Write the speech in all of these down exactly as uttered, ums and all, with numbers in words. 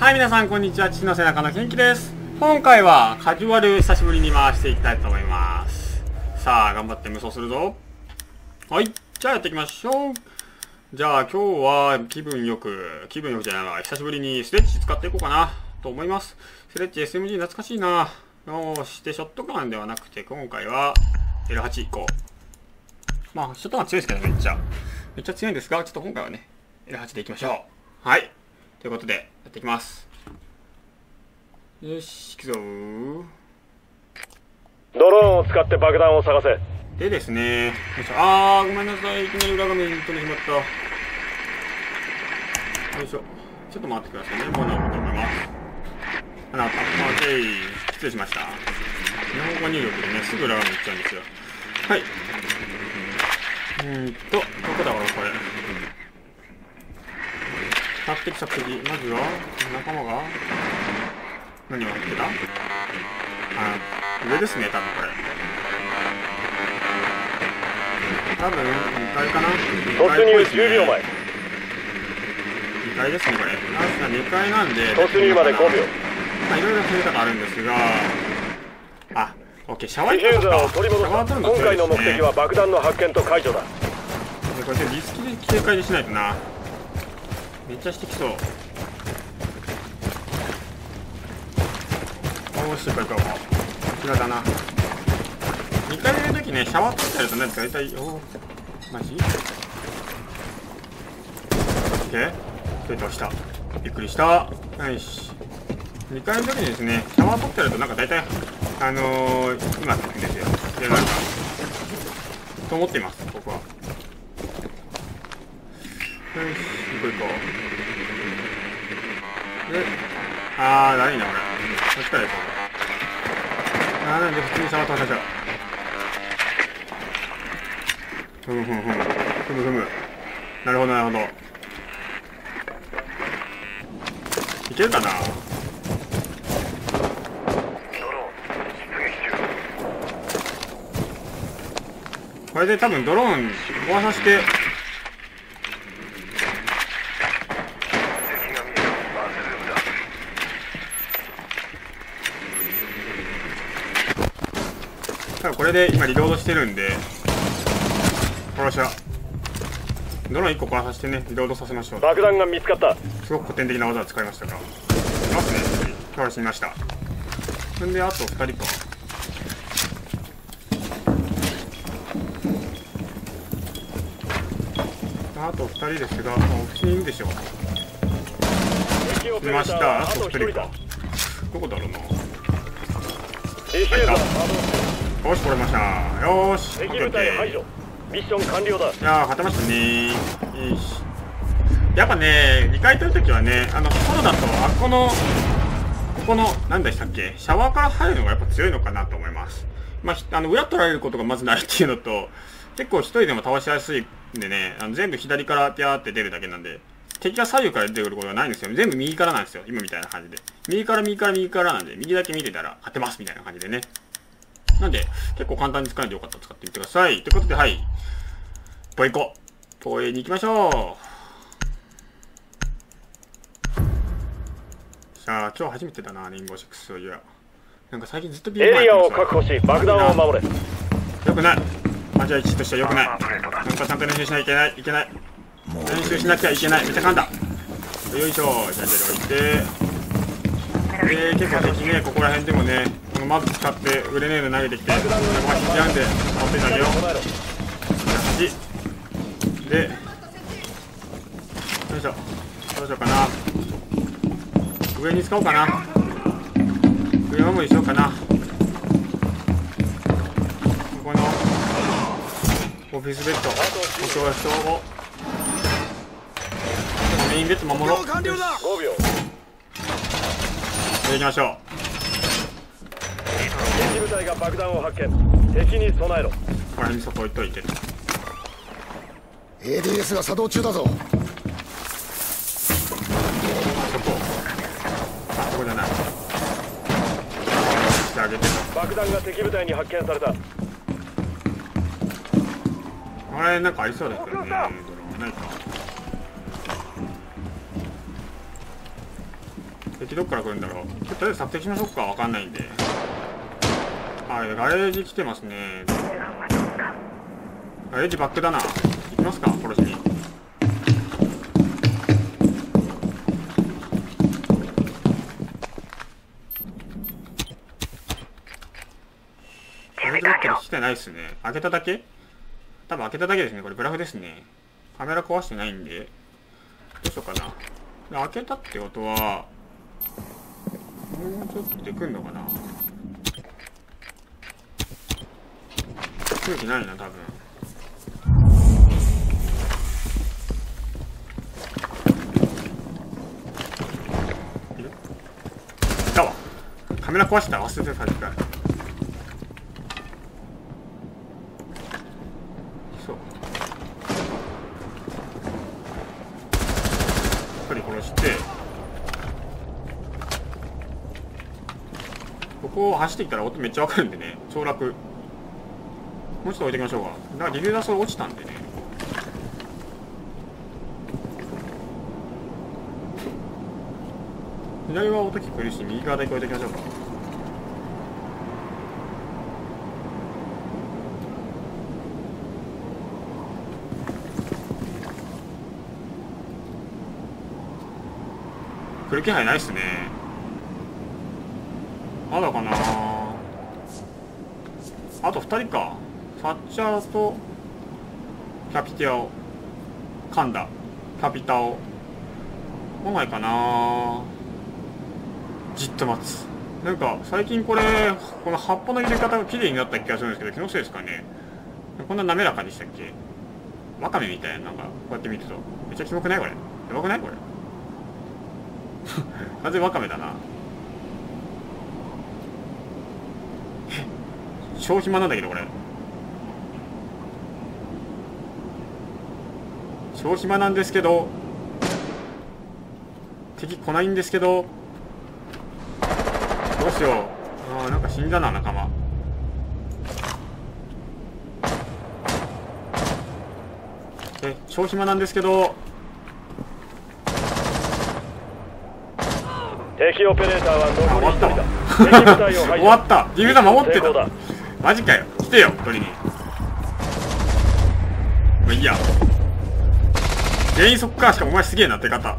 はい、皆さんこんにちは。父の背中の元気です。今回はカジュアル久しぶりに回していきたいと思います。さあ頑張って無双するぞ。はい、じゃあやっていきましょう。じゃあ今日は気分よく気分よくじゃないわ、久しぶりにスレッジ使っていこうかなと思います。スレッジ エスエムジー 懐かしいな。よしてショットガンではなくて今回は エルはち いこう。まあショットガン強いですけどめっちゃめっちゃ強いんですが、ちょっと今回はね エルはち でいきましょう。はい、ということでやっていきます。よし、行くぞー。 ドローンを使って爆弾を探せ。 でですね、よいしょ。あー、ごめんなさい。いきなり裏画面に飛んでしまった。よいしょ。ちょっと待ってくださいね。もう直ると思います。あ、なった。OK。失礼しました。日本語入力でね、すぐ裏画面行っちゃうんですよ。はい。うーんと、どこだろう、これ。索敵索敵。まずは、仲間が、何をやってた？あ、上ですね、多分これ。多分、にかいかな？ 突入じゅうびょうまえ。 にかいですね、これ。確かにかいなんで。 突入までごびょう。 まあ、いろいろ攻め方あるんですが、あ、オッケー、シャワーディフューザーを取り戻す。 シャワー取るの今回の目的は爆弾の発見と解除だ。 でこれでリスキで警戒でしないとな。めっちゃしてきそう。おーし、これかも。こちらだな。にかいめの時ね、シャワー取ってやるとね、大体、おー、マジ？オッケー。一人倒した。びっくりした。よし。にかいの時にですね、シャワー取ってやるとなんか大体、あのー、うまくいくんですよ。で、なんか、と思っています、僕は。よし、行こう行こう。で、あー、だるいな、これ。こっちから行こう。あー、なんで普通にシャワー飛ばしちゃう。ふむふむふむ。ふむふむ。なるほど、なるほど。いけるかな？これで多分ドローン壊させて、多分これで今リロードしてるんで、殺しゃドローンいっこ壊させてね、リロードさせましょう。 爆弾が見つかった。 すごく古典的な技を使いましたが、いますね、ひとり倒しました。そんであとふたりか。あとふたりですが、まあ、お口にいるでしょう。来ました。あとふたりか。どこだろうな。 ディフューザー。 よし、取れました。よーし、 敵部隊排除。ミッション完了だ。 いやー、勝てましたね。よし。やっぱね、にかい取るときはね、あの、ソロだと、あこの、ここの、何でしたっけ、シャワーから入るのがやっぱ強いのかなと思います。まあ、あの、裏取られることがまずないっていうのと、結構一人でも倒しやすいんでね、あの全部左からピャーって出るだけなんで、敵が左右から出てくることがないんですよ。全部右からなんですよ。今みたいな感じで。右から右から右からなんで、右だけ見てたら勝てますみたいな感じでね。なんで、結構簡単に使えてよかったら使ってみてください。ということで、はい。ポイコ。ポイに行きましょう。さあ、今日初めてだな、レインボーシックスを言う。なんか最近ずっとビームエリアを確保し、爆弾を守れ。 よくない。アジア一としてはよくない。なんかちゃんと練習しなきゃいけない。いけない。練習しなきゃいけない。めっちゃ簡単。よいしょ。じゃあ、じゃあ置いて。で、結構敵ね、ここら辺でもね、このマブ使ってグレネード投げてきて、ここが引き合うんで、持っていてあげよう。はち。で、よいしょ。どうしようかな。上に使おうかな。上守りしようかな。ここのオフィスベッド、保証しよう。メインベッド守ろう。 ごびょう。 行きましょう。 敵部隊が爆弾を発見。敵に備えろ。 ここら辺にそこ置いといて。 エーディーエス が作動中だぞ。 そこ。あ、そこじゃない。してあげて。 爆弾が敵部隊に発見された。 あれなんかありそうですけどね。ドローンないか。 敵どっから来るんだろう。とりあえず索敵しましょうか。わかんないんで。はい、ガレージ来てますね。ガレージバックだな。行きますか、殺しに。ガレージバックで来てないっすね。開けただけ？多分開けただけですね。これブラフですね。カメラ壊してないんで。どうしようかな。開けたってことは、もうちょっとで来んのかな。空気ないな、多分。いる？いたわ。カメラ壊したら忘れてる感じか。そう。一人殺して、ここを走ってきたら音めっちゃわかるんでね、超楽。もうちょっと置いていきましょうか。だからディフューザーそれ落ちたんでね。左は音聞こえるし、右側だけ置いていきましょうか。来る気配ないっすね。まだかな。あとふたりか。サッチャーとキャピティアを噛んだキャピタを来ないかな。じっと待つ。なんか最近これこの葉っぱの入れ方が綺麗になった気がするんですけど、気のせいですかね。こんな滑らかでしたっけ。ワカメみたいな。なんかこうやって見るとめっちゃキモくないこれ。やばくないこれ。完全にワカメだな。超暇なんだけどこれ。超暇なんですけど、敵来ないんですけど、どうしよう。あーなんか死んだな仲間。え超暇なんですけど。 敵オペレーターはあ終わったわ。 敵部隊を排除。 終わった。ディフューザー守って成功だ。 た。マジかよ。来てよ取りに。まあいいや。全員そっか。しかもお前すげえなって方。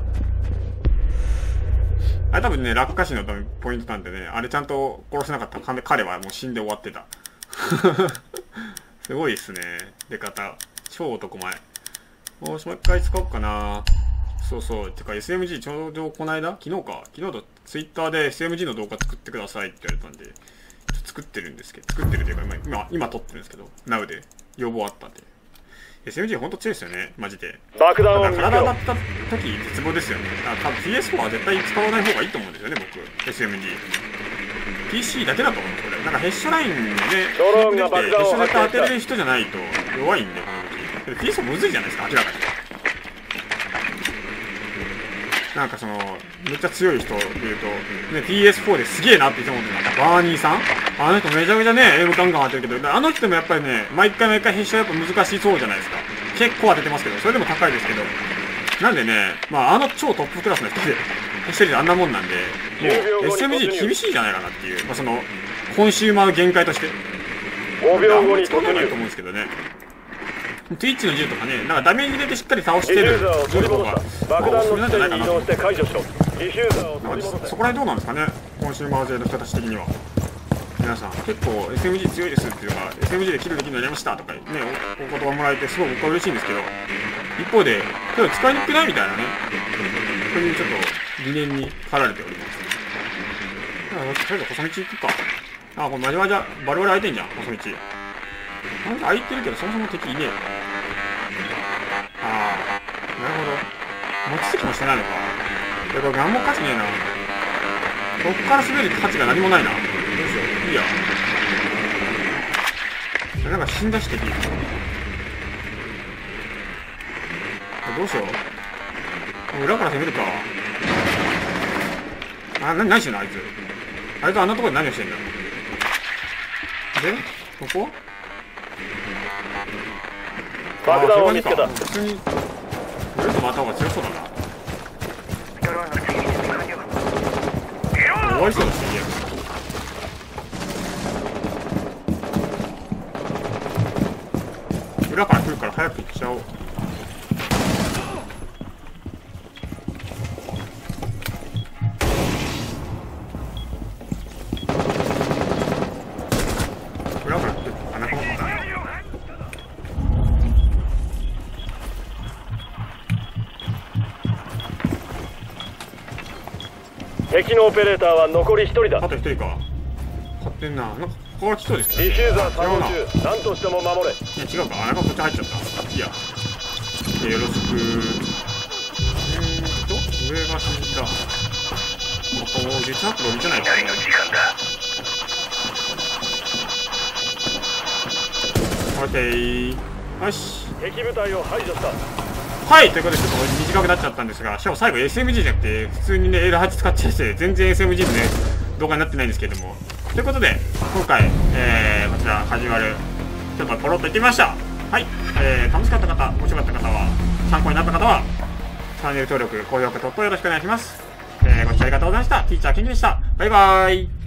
あれ多分ね落下死のポイントなんでね、あれちゃんと殺せなかったら彼はもう死んで終わってた。すごいっすね出方。超男前。よしもう一回使おうかな。そうそう。てか エスエムジー ちょうどこの間昨日か昨日とツイッターで エスエムジー の動画作ってくださいって言われたんで、ちょっと作ってるんですけど、作ってるというか今今今撮ってるんですけど、ナウで要望あったんで。エスエムジー ほんと強いですよねマジで。 爆弾を見つけろ。 体当たった時絶望ですよね。あ多分 ピーエスフォー は絶対使わない方がいいと思うんですよね僕 エスエムジー。ピーシー だけだと思うんですこれ。なんかヘッショラインでねドローンが爆弾をヘッショ絶対当て発見した。 れる人じゃないと弱いんでこの時。ピーエスフォー むずいじゃないですか明らかに。なんかそのめっちゃ強い人でいうと、ね、ピーエスフォー ですげえなって言ってもなんかバーニーさん、あの人めちゃめちゃねエイムガンガン当てるけど、あの人もやっぱりね毎回毎回ヘッションやっぱ難しそうじゃないですか。結構当ててますけど、それでも高いですけど、なんでねまああの超トップクラスの人でヘッションであんなもんなんで、もう エスエムジー 厳しいんじゃないかなっていう、まあ、そのコンシューマーの限界としてごびょうごに使わ突入。 ないと思うんですけどね。Twitch の銃とかね、なんかダメージ入れてしっかり倒しディてるフューザーを取り戻銃の方がした。爆弾の地点に移動して解除しろ。ディフューザーを取り戻せ。 そこら辺どうなんですかね、コンシューマー勢の人たち的には。皆さん、結構 エスエムジー 強いですっていうか、エスエムジー でキルできるようになりましたとかね、おお言葉もらえて、すごく僕は嬉しいんですけど、一方で、けど使いにくくないみたいなね、そういうちょっと疑念に駆られております。だから、とりあえず細道行くか。あ、これマジマジャ、バリバリ空いてんじゃん、細道。なんか空いてるけど、そもそも敵いねえよ。ああ、なるほど。持ち席もしてないのか。いや、これ何も価値ねえな。ここから滑る価値が何もないな。どうしよう。いいや。なんか死んだし敵。どうしよう。裏から攻めるか。あ、な、何してんのあいつ。あいつあんなところで何をしてんだ。で、ここ爆弾を見つけた。 普通にぐるっと回った方が強そうだな。 終わりそうだしゲーム。裏から来るから早く行っちゃおう。裏から来るかな。 敵のオペレーターは残りひとりだ。 あと一人か。勝ってんな。なんかここから来そうですけど、 ディフューザー違作動うな。い中、何としても守れ。 や違うか。あ、なんかこっち入っちゃった。いいや。でよろしく。えーっと上が死んだ。ここデチャップロ見てないかな。オッケー。よし。 敵部隊を排除した。 はい、ということでちょっと短くなっちゃったんですが、しかも最後 エスエムジー じゃなくて普通にね エルはち 使っちゃって全然 エスエムジー のね動画になってないんですけれども、ということで今回、えー、こちらカジュアルちょっとポロッといってみました。はい、えー、楽しかった方、面白かった方は、参考になった方はチャンネル登録、高評価、投稿よろしくお願いします。えー、ご視聴ありがとうございました。ティーチャーケンジでした。バイバーイ。